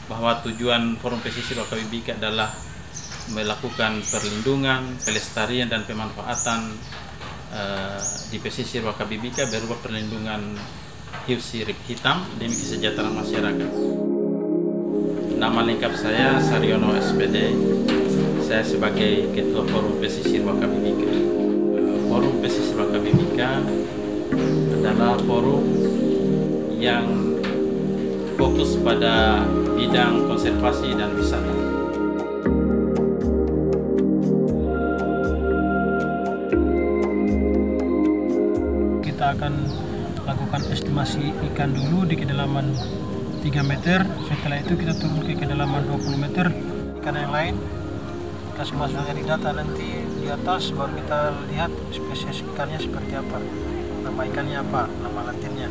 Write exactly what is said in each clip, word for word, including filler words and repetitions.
bahwa tujuan Forum Pesisir Wakabibika adalah melakukan perlindungan, pelestarian dan pemanfaatan uh, di pesisir Wakabibika berupa perlindungan hiu sirip hitam demi kesejahteraan masyarakat. Nama lengkap saya Saryono S P D. Saya sebagai Ketua Forum Pesisir Wakabibika. Forum Pesisir Wakabibika adalah forum yang fokus pada bidang konservasi dan wisata. Kita akan lakukan estimasi ikan dulu di kedalaman tiga meter, setelah itu kita turun ke kedalaman dua puluh meter. Ikan yang lain kita masukkan di data, nanti di atas baru kita lihat spesies ikannya seperti apa, nama ikannya apa, nama latinnya.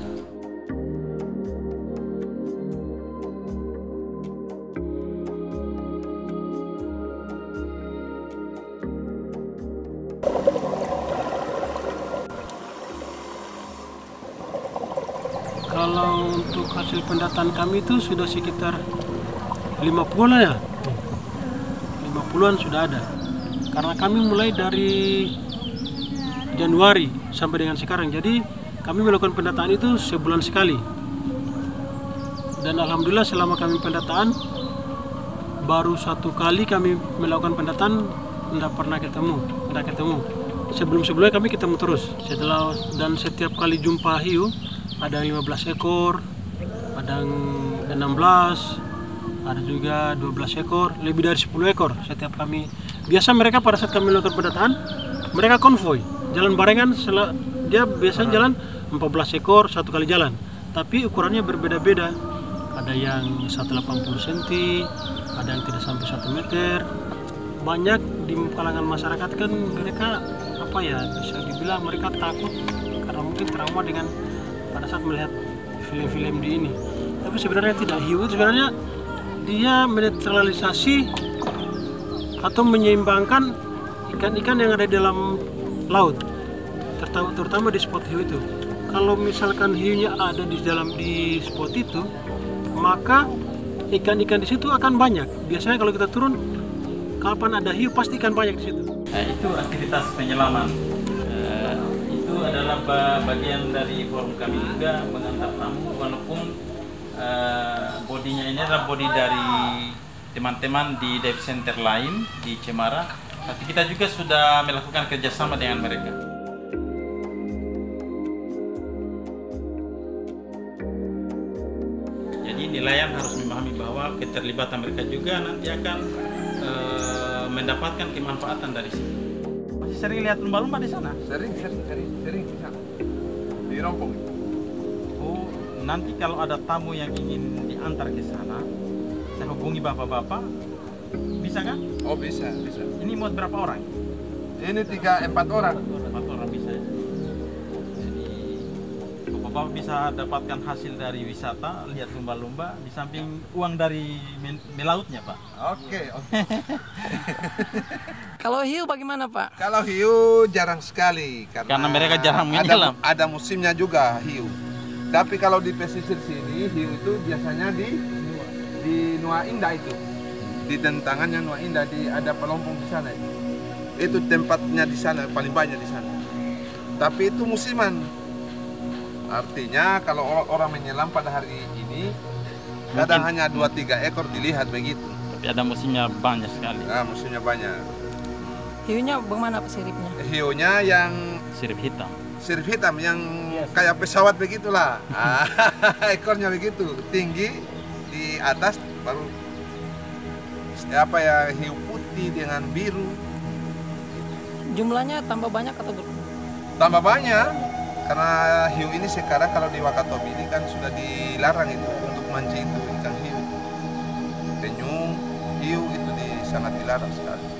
Kalau untuk hasil pendataan kami itu sudah sekitar lima puluh ya, lima puluhan sudah ada. Karena kami mulai dari Januari sampai dengan sekarang, jadi kami melakukan pendataan itu sebulan sekali. Dan alhamdulillah selama kami pendataan, baru satu kali kami melakukan pendataan tidak pernah ketemu, tidak ketemu. Sebelum-sebelumnya kami ketemu terus. Setelah dan setiap kali jumpa hiu, ada lima belas ekor, ada enam belas, ada juga dua belas ekor, lebih dari sepuluh ekor setiap kami. Biasa mereka pada saat kami melakukan pendataan, mereka konvoy, jalan barengan, dia biasanya jalan empat belas ekor satu kali jalan. Tapi ukurannya berbeda-beda, ada yang seratus delapan puluh sentimeter, ada yang tidak sampai satu meter. Banyak di kalangan masyarakat kan mereka, apa ya, bisa dibilang mereka takut karena mungkin trauma dengan pada saat melihat film-film di ini. Tapi sebenarnya tidak, hiu itu sebenarnya dia menetralisasi atau menyeimbangkan ikan-ikan yang ada di dalam laut, terutama, terutama di spot hiu itu. Kalau misalkan hiunya ada di dalam di spot itu, maka ikan-ikan di situ akan banyak. Biasanya kalau kita turun, kapan ada hiu pasti ikan banyak di situ. Nah, itu aktivitas penyelaman. Adalah bagian dari forum kami juga mengantar tamu, walaupun uh, bodinya ini adalah body dari teman-teman di dive center lain di Cemara, tapi kita juga sudah melakukan kerjasama dengan mereka. Jadi nelayan harus memahami bahwa keterlibatan mereka juga nanti akan uh, mendapatkan kemanfaatan dari situ. Sering lihat lumba-lumba di sana? Sering, sering, sering, sering di sana. Di Rompong. Oh, nanti kalau ada tamu yang ingin diantar ke sana, saya hubungi bapak-bapak, bisa kan? Oh bisa, bisa. Ini muat berapa orang? Ini tiga, empat orang. Empat orang bisa. Jadi bapak-bapak bisa dapatkan hasil dari wisata, lihat lumba-lumba, di samping uang dari melautnya, Pak. Oke, oke. Kalau hiu bagaimana, Pak? Kalau hiu jarang sekali karena, karena mereka jarang menyelam. Ada, ada musimnya juga hiu. Tapi kalau di pesisir sini hiu itu biasanya di di Nusa Indah itu. Di tentangannya Nusa Indah, di ada pelompong di sana itu. Itu tempatnya di sana paling banyak di sana. Tapi itu musiman. Artinya kalau orang menyelam pada hari ini kadang hanya dua tiga ekor dilihat begitu. Tapi ada musimnya banyak sekali. Nah, musimnya banyak. Hiunya bagaimana Pak siripnya? Hiunya yang sirip hitam. Sirip hitam yang yes, kayak pesawat begitulah. Ekornya begitu, tinggi di atas, baru apa ya, hiu putih dengan biru. Jumlahnya tambah banyak atau berkurang? Tambah banyak. Karena hiu ini sekarang kalau di Wakatobi ini kan sudah dilarang itu untuk mancing itu ikan hiu. Penyu, hiu itu di, sangat dilarang sekali.